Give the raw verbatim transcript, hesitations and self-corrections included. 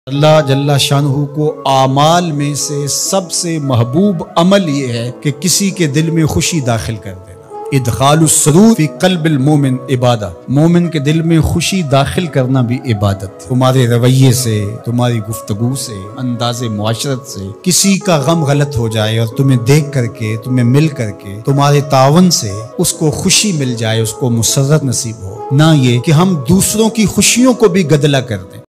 अल्लाह जल्ला शानहू को आमाल में से सबसे महबूब अमल ये है कि किसी के दिल में खुशी दाखिल कर देना। इदखालुस सुरूर फी क़ल्बिल मोमिन इबादत, मोमिन के दिल में खुशी दाखिल करना भी इबादत है। तुम्हारे रवैये से, तुम्हारी गुफ्तगू से, अंदाज़े मुआशरत से किसी का गम गलत हो जाए और तुम्हें देख करके, तुम्हें मिल करके, तुम्हारे तावन से उसको खुशी मिल जाए, उसको मुसर्रत नसीब हो, ना ये कि हम दूसरों की खुशियों को भी गदला कर दें।